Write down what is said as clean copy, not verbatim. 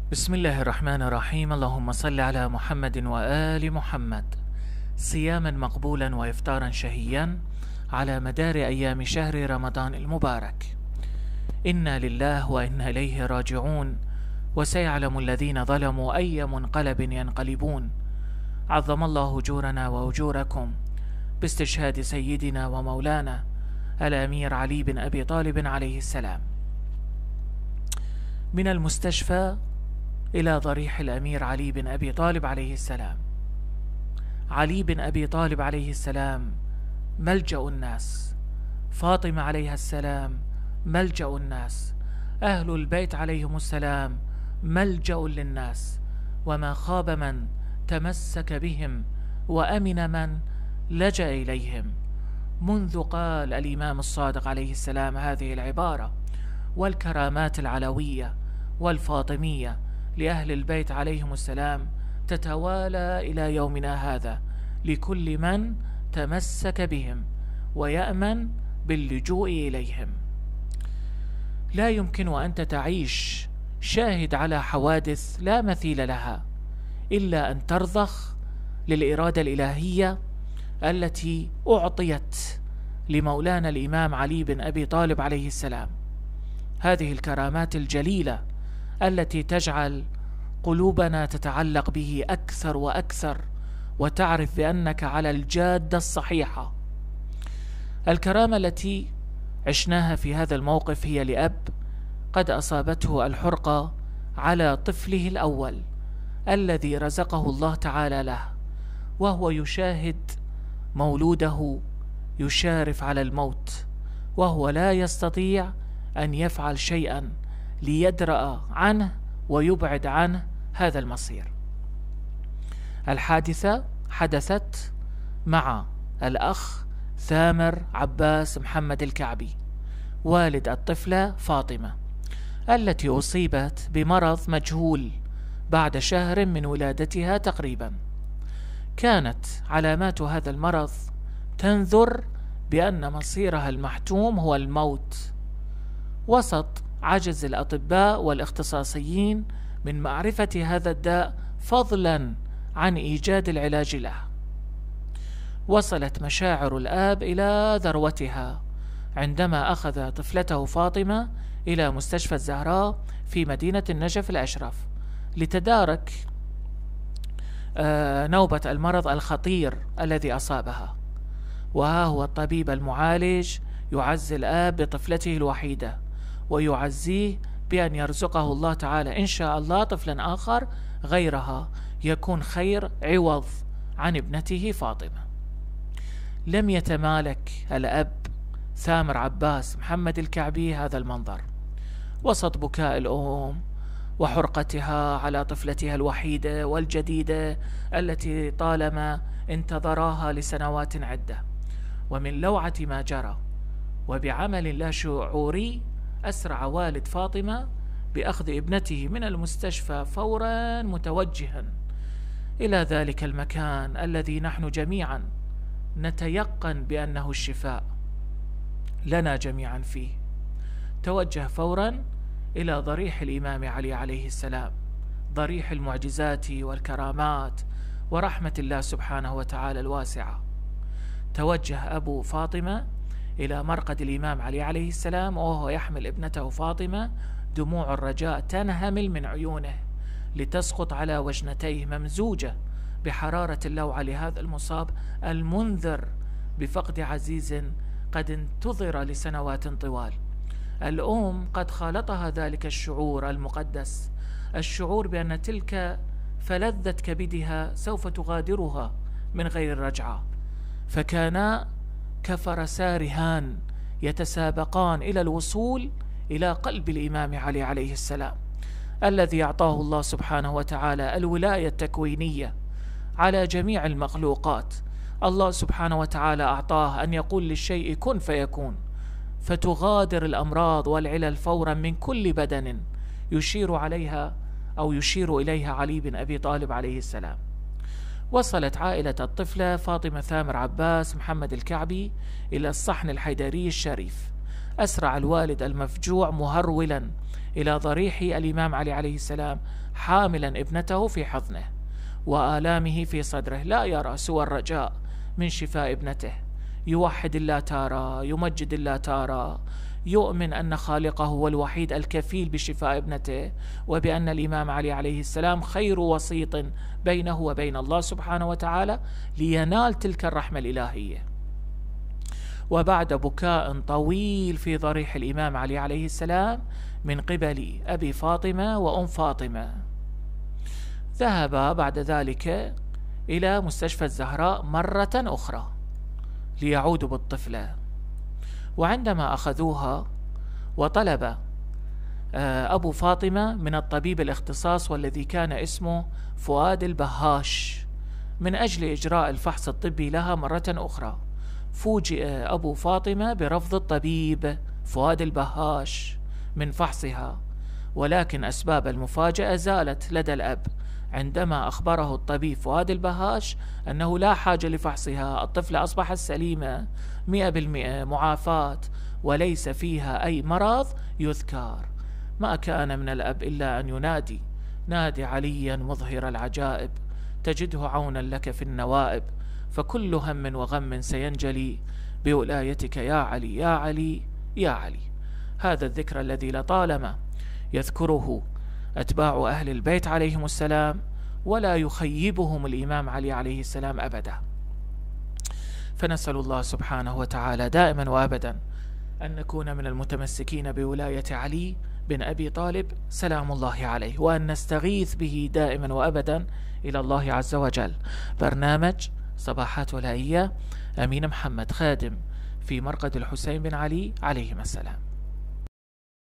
بسم الله الرحمن الرحيم. اللهم صل على محمد وآل محمد. صياما مقبولا وإفطارا شهيا على مدار أيام شهر رمضان المبارك. إنا لله وإنا إليه راجعون، وسيعلم الذين ظلموا أي منقلب ينقلبون. عظم الله أجورنا وأجوركم باستشهاد سيدنا ومولانا الأمير علي بن أبي طالب عليه السلام. من المستشفى إلى ضريح الأمير علي بن أبي طالب عليه السلام. علي بن أبي طالب عليه السلام ملجأ الناس، فاطمة عليها السلام ملجأ الناس، أهل البيت عليهم السلام ملجأ للناس، وما خاب من تمسك بهم وأمن من لجأ إليهم. منذ قال الإمام الصادق عليه السلام هذه العبارة: والكرامات العلوية والفاطمية لأهل البيت عليهم السلام تتوالى إلى يومنا هذا لكل من تمسك بهم ويأمن باللجوء إليهم. لا يمكن أنت تعيش شاهد على حوادث لا مثيل لها إلا أن ترضخ للإرادة الإلهية التي أعطيت لمولانا الإمام علي بن أبي طالب عليه السلام. هذه الكرامات الجليلة التي تجعل قلوبنا تتعلق به أكثر وأكثر، وتعرف بأنك على الجادة الصحيحة. الكرامة التي عشناها في هذا الموقف هي لأب قد أصابته الحرقة على طفله الأول الذي رزقه الله تعالى له، وهو يشاهد مولوده يشارف على الموت، وهو لا يستطيع أن يفعل شيئا ليدرأ عنه ويبعد عنه هذا المصير. الحادثة حدثت مع الأخ ثامر عباس محمد الكعبي، والد الطفلة فاطمة التي أصيبت بمرض مجهول بعد شهر من ولادتها تقريبا. كانت علامات هذا المرض تنذر بأن مصيرها المحتوم هو الموت، وسط عجز الأطباء والاختصاصيين من معرفة هذا الداء فضلا عن إيجاد العلاج له. وصلت مشاعر الآب إلى ذروتها عندما أخذ طفلته فاطمة إلى مستشفى الزهراء في مدينة النجف الأشرف لتدارك نوبة المرض الخطير الذي أصابها. وها هو الطبيب المعالج يعزي الآب بطفلته الوحيدة، ويعزيه بأن يرزقه الله تعالى إن شاء الله طفلا آخر غيرها يكون خير عوض عن ابنته فاطمة. لم يتمالك الأب ثامر عباس محمد الكعبي هذا المنظر، وسط بكاء الأم وحرقتها على طفلتها الوحيدة والجديدة التي طالما انتظراها لسنوات عدة. ومن لوعة ما جرى وبعمل لا شعوري أسرع والد فاطمة بأخذ ابنته من المستشفى فورا متوجها إلى ذلك المكان الذي نحن جميعا نتيقن بأنه الشفاء لنا جميعا فيه. توجه فورا إلى ضريح الإمام علي عليه السلام، ضريح المعجزات والكرامات ورحمة الله سبحانه وتعالى الواسعة. توجه أبو فاطمة إلى مرقد الإمام علي عليه السلام وهو يحمل ابنته فاطمة، دموع الرجاء تنهمل من عيونه لتسقط على وجنتيه ممزوجة بحرارة اللوعة لهذا المصاب المنذر بفقد عزيز قد انتظر لسنوات طوال. الأم قد خالطها ذلك الشعور المقدس، الشعور بأن تلك فلذة كبدها سوف تغادرها من غير رجعة، فكانا كفرسا رهان يتسابقان إلى الوصول إلى قلب الإمام علي عليه السلام الذي أعطاه الله سبحانه وتعالى الولاية التكوينية على جميع المخلوقات. الله سبحانه وتعالى أعطاه أن يقول للشيء كن فيكون، فتغادر الأمراض والعلل فورا من كل بدن يشير عليها أو يشير إليها علي بن أبي طالب عليه السلام. وصلت عائلة الطفلة فاطمة ثامر عباس محمد الكعبي إلى الصحن الحيدري الشريف. أسرع الوالد المفجوع مهرولا إلى ضريح الإمام علي عليه السلام حاملا ابنته في حضنه وآلامه في صدره، لا يرى سوى الرجاء من شفاء ابنته، يوحد الله تارة، يمجد الله تارة، يؤمن أن خالقه هو الوحيد الكفيل بشفاء ابنته، وبأن الإمام علي عليه السلام خير وسيط بينه وبين الله سبحانه وتعالى لينال تلك الرحمة الإلهية. وبعد بكاء طويل في ضريح الإمام علي عليه السلام من قبل أبي فاطمة وأم فاطمة، ذهب بعد ذلك إلى مستشفى الزهراء مرة أخرى ليعودوا بالطفلة. وعندما أخذوها وطلب أبو فاطمة من الطبيب الاختصاص والذي كان اسمه فؤاد البهاش من أجل إجراء الفحص الطبي لها مرة أخرى، فوجئ أبو فاطمة برفض الطبيب فؤاد البهاش من فحصها، ولكن أسباب المفاجأة زالت لدى الأب عندما أخبره الطبيب فؤاد البهاش أنه لا حاجة لفحصها، الطفلة أصبحت سليمة 100% معافاة وليس فيها أي مرض يذكر. ما كان من الأب إلا أن ينادي: نادي عليا مظهر العجائب تجده عونا لك في النوائب، فكل هم وغم سينجلي بولايتك يا علي يا علي يا علي. هذا الذكر الذي لطالما يذكره أتباع أهل البيت عليهم السلام ولا يخيبهم الإمام علي عليه السلام أبدا. فنسأل الله سبحانه وتعالى دائما وأبدا أن نكون من المتمسكين بولاية علي بن أبي طالب سلام الله عليه، وأن نستغيث به دائما وأبدا إلى الله عز وجل. برنامج صباحات ولائية، أمين محمد، خادم في مرقد الحسين بن علي عليهما السلام.